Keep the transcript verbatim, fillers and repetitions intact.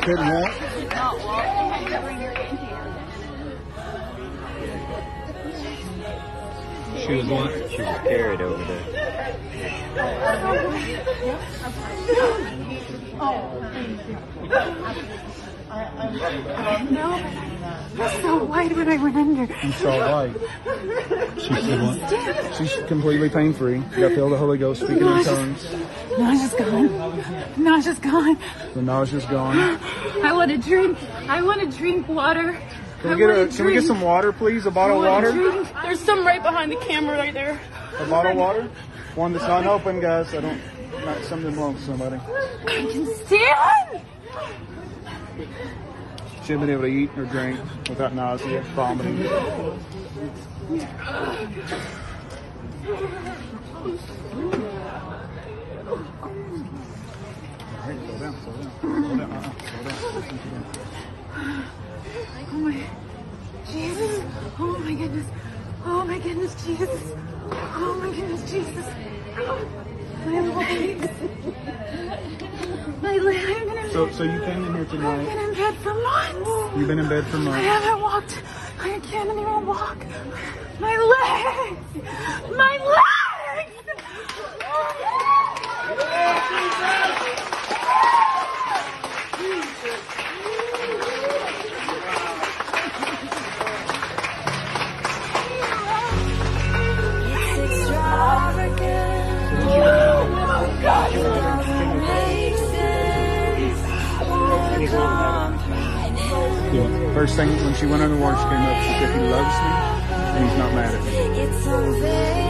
couldn't walk? Not walk. You had to bring your in here. She was what? She was carried over there. No, I saw white when I went under. You saw white. She's, she's completely pain-free. You got to feel the Holy Ghost speaking in tongues. Nausea's gone. Nausea's gone. The nausea's gone. I want to drink. I want to drink water. Can we get a, can we get some water, please? A bottle of water? Drink. There's some right behind the camera right there. A bottle of water? One that's not open, guys. I don't. Not something wrong with somebody. I can stand. She hasn't been able to eat or drink without nausea, vomiting. Alright, slow down, slow down. Slow down, uh-uh, slow down. Oh my Jesus. Oh my goodness. Oh my goodness, Jesus. Oh my goodness, Jesus. My legs. My legs. I'm gonna So, so you came in here I've tonight. been in bed for months. You've been in bed for I months. haven't walked. I can't even walk. My legs. My legs. Yeah. First thing when she went underwater, she came up. She said, "He loves me, and he's not mad at me."